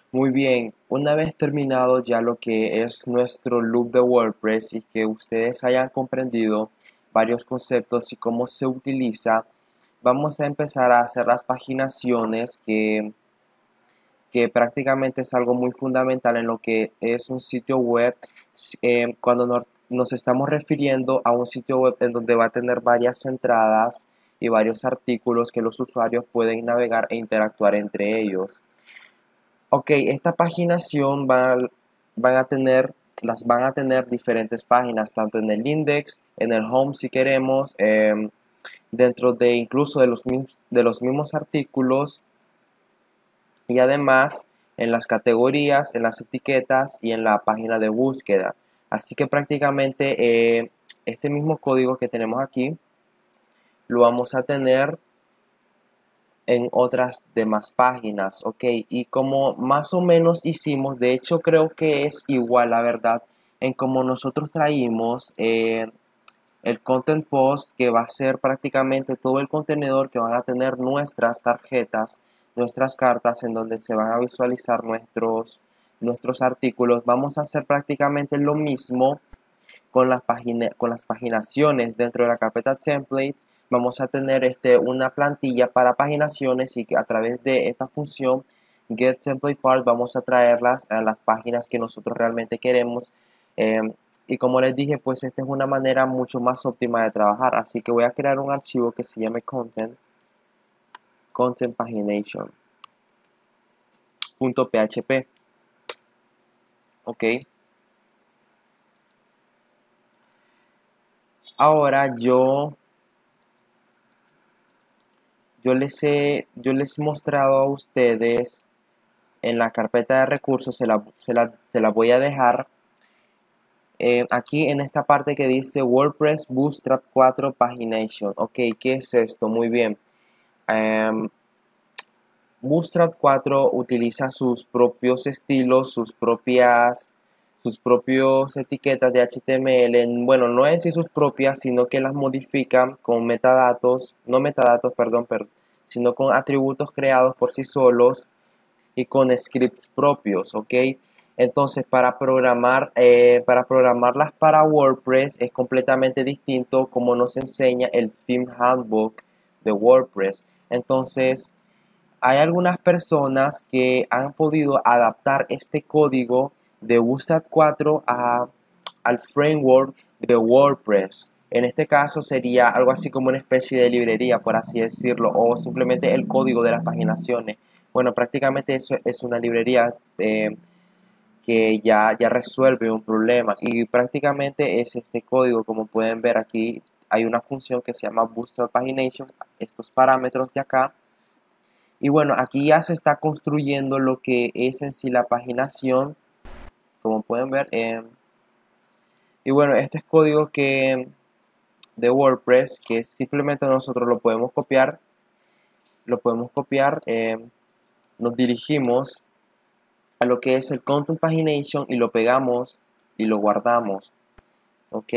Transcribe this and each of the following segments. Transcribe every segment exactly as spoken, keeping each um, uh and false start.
Muy bien, una vez terminado ya lo que es nuestro loop de WordPress y que ustedes hayan comprendido varios conceptos y cómo se utiliza, vamos a empezar a hacer las paginaciones que, que prácticamente es algo muy fundamental en lo que es un sitio web. Eh, cuando nos, nos estamos refiriendo a un sitio web en donde va a tener varias entradas y varios artículos que los usuarios pueden navegar e interactuar entre ellos. Ok, esta paginación van, van a tener, las van a tener diferentes páginas, tanto en el index, en el home si queremos, em, dentro de incluso de los, de los mismos artículos y además en las categorías, en las etiquetas y en la página de búsqueda. Así que prácticamente eh, este mismo código que tenemos aquí lo vamos a tener en otras demás páginas, ok, y como más o menos hicimos, de hecho creo que es igual, la verdad, en como nosotros traímos eh, el content post, que va a ser prácticamente todo el contenedor que van a tener nuestras tarjetas, nuestras cartas, en donde se van a visualizar nuestros, nuestros artículos. Vamos a hacer prácticamente lo mismo con las, página, con las paginaciones dentro de la carpeta templates. Vamos a tener este, una plantilla para paginaciones y que a través de esta función get template part vamos a traerlas a las páginas que nosotros realmente queremos. Eh, y como les dije, pues esta es una manera mucho más óptima de trabajar. Así que voy a crear un archivo que se llame content, content pagination punto php. Ok. Ahora yo Yo les he, yo les he mostrado a ustedes en la carpeta de recursos, se la, se la, se la voy a dejar eh, aquí en esta parte que dice WordPress Bootstrap cuatro Pagination. Ok, ¿qué es esto? Muy bien. Um, Bootstrap cuatro utiliza sus propios estilos, sus propias, sus propios etiquetas de H T M L. Bueno, no en sí sus propias, sino que las modifican con metadatos, no metadatos, perdón, perdón, sino con atributos creados por sí solos y con scripts propios, ¿ok? Entonces, para programar, eh, para programarlas para WordPress es completamente distinto como nos enseña el Theme Handbook de WordPress. Entonces, hay algunas personas que han podido adaptar este código de Bootstrap cuatro a, al framework de WordPress. En este caso sería algo así como una especie de librería, por así decirlo, o simplemente el código de las paginaciones. Bueno, prácticamente eso es una librería eh, que ya, ya resuelve un problema y prácticamente es este código. Como pueden ver aquí hay una función que se llama Bootstrap Pagination, estos parámetros de acá. Y bueno, aquí ya se está construyendo lo que es en sí la paginación, como pueden ver. Eh, y bueno, este es código que de WordPress, que simplemente nosotros lo podemos copiar, lo podemos copiar, eh, nos dirigimos a lo que es el content pagination y lo pegamos y lo guardamos, ok.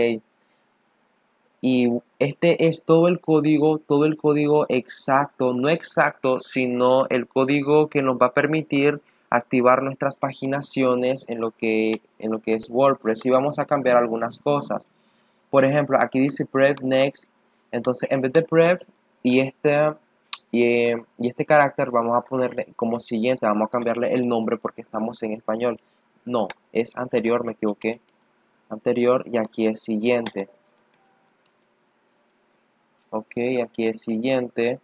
Y este es todo el código, todo el código exacto, no exacto, sino el código que nos va a permitir activar nuestras paginaciones en lo que, en lo que es WordPress. Y vamos a cambiar algunas cosas. Por ejemplo, aquí dice prep next. Entonces, en vez de prep y este, y, eh, y este carácter, vamos a ponerle como siguiente. Vamos a cambiarle el nombre porque estamos en español. No, es anterior, me equivoqué. Anterior y aquí es siguiente. Ok, aquí es siguiente.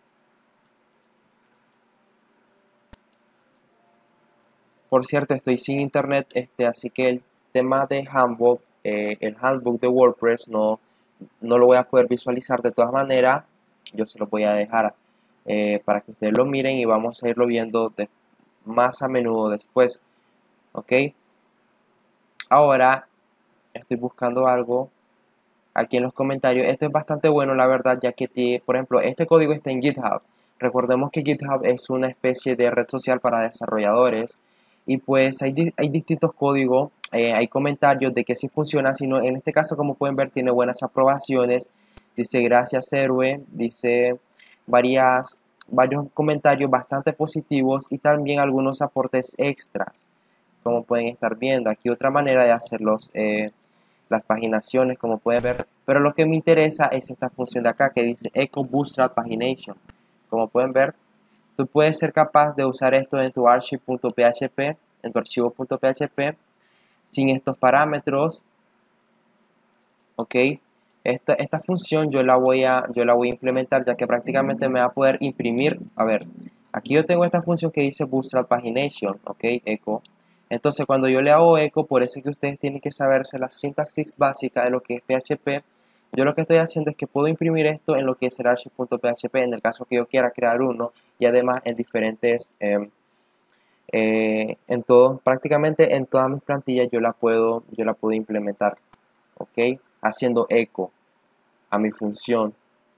Por cierto, estoy sin internet, este, así que el tema de handbook, eh, el handbook de WordPress no, no lo voy a poder visualizar de todas maneras. Yo se lo voy a dejar eh, para que ustedes lo miren y vamos a irlo viendo de, más a menudo después. Ok, ahora estoy buscando algo aquí en los comentarios. Este es bastante bueno, la verdad, ya que, tiene, por ejemplo, este código está en GitHub. Recordemos que GitHub es una especie de red social para desarrolladores y pues hay, hay distintos códigos, eh, hay comentarios de que sí funciona, sino en este caso, como pueden ver, tiene buenas aprobaciones. Dice gracias héroe, dice varias, varios comentarios bastante positivos y también algunos aportes extras, como pueden estar viendo. Aquí otra manera de hacerlos, eh, las paginaciones, como pueden ver, pero lo que me interesa es esta función de acá que dice Echo Bootstrap Pagination. Como pueden ver, tú puedes ser capaz de usar esto en tu archive.php, en tu archivo.php, sin estos parámetros, ok. Esta, esta función yo la, voy a, yo la voy a implementar, ya que prácticamente me va a poder imprimir. A ver, aquí yo tengo esta función que dice Bootstrap Pagination, ok, echo. Entonces cuando yo le hago echo, por eso es que ustedes tienen que saberse la sintaxis básica de lo que es P H P. Yo lo que estoy haciendo es que puedo imprimir esto en lo que es el archive.php, en el caso que yo quiera crear uno, y además en diferentes, eh, eh, en todo, prácticamente en todas mis plantillas yo la puedo, yo la puedo implementar, ok, haciendo echo a mi función.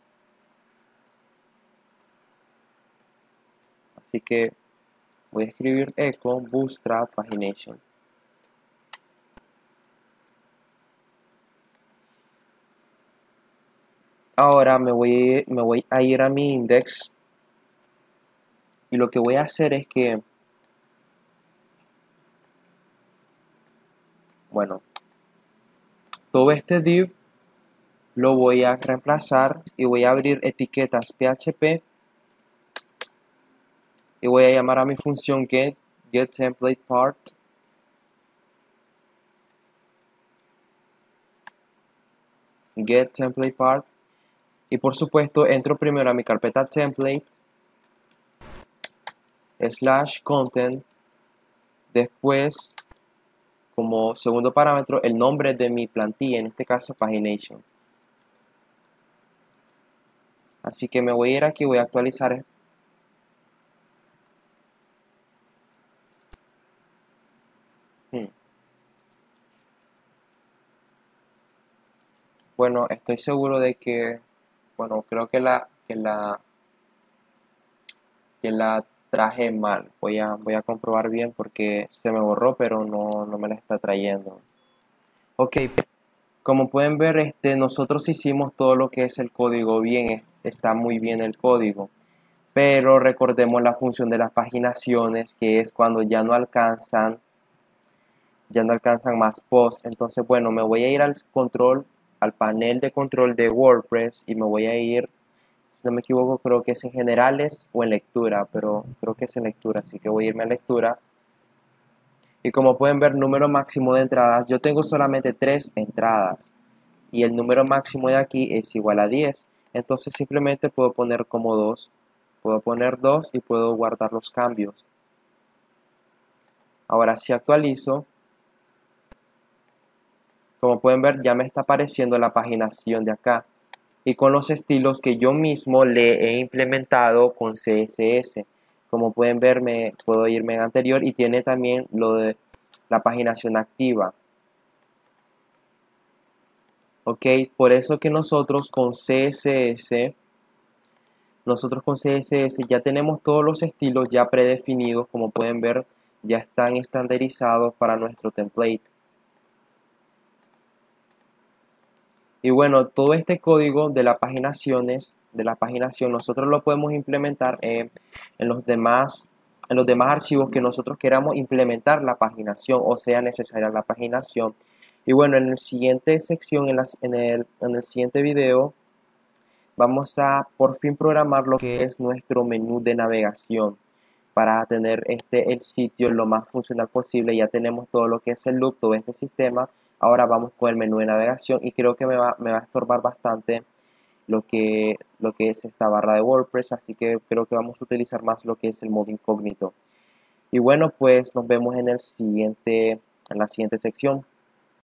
Así que voy a escribir echo bootstrap pagination. Ahora me voy, me voy a ir a mi index y lo que voy a hacer es que, bueno, todo este div lo voy a reemplazar y voy a abrir etiquetas P H P y voy a llamar a mi función get, get template part. Get template part. Y por supuesto entro primero a mi carpeta template slash content, después como segundo parámetro el nombre de mi plantilla, en este caso pagination. Así que me voy a ir aquí, voy a actualizar. Hmm. Bueno, estoy seguro de que, bueno, creo que la, que la, que la traje mal. Voy a, voy a comprobar bien porque se me borró, pero no, no me la está trayendo. Ok, como pueden ver, este, nosotros hicimos todo lo que es el código bien, está muy bien el código. Pero recordemos la función de las paginaciones, que es cuando ya no alcanzan, ya no alcanzan más posts. Entonces, bueno, me voy a ir al control, al panel de control de WordPress y me voy a ir, si no me equivoco, creo que es en generales o en lectura, pero creo que es en lectura, así que voy a irme a lectura. Y como pueden ver, número máximo de entradas, yo tengo solamente tres entradas y el número máximo de aquí es igual a diez. Entonces simplemente puedo poner como dos, puedo poner dos y puedo guardar los cambios. Ahora si actualizo, como pueden ver ya me está apareciendo la paginación de acá y con los estilos que yo mismo le he implementado con C S S. Como pueden ver, me puedo irme en anterior y tiene también lo de la paginación activa. Ok, por eso que nosotros con C S S, nosotros con C S S ya tenemos todos los estilos ya predefinidos, como pueden ver, ya están estandarizados para nuestro template. Y bueno, todo este código de las paginaciones, de la paginación, nosotros lo podemos implementar en, en los demás, en los demás archivos que nosotros queramos implementar la paginación o sea necesaria la paginación. Y bueno, en la siguiente sección, en, las, en, el, en el siguiente video, vamos a por fin programar lo que es nuestro menú de navegación para tener este el sitio lo más funcional posible. Ya tenemos todo lo que es el loop, todo este sistema. Ahora vamos con el menú de navegación y creo que me va, me va a estorbar bastante lo que, lo que es esta barra de WordPress, así que creo que vamos a utilizar más lo que es el modo incógnito. Y bueno, pues nos vemos en el siguiente, en la siguiente sección.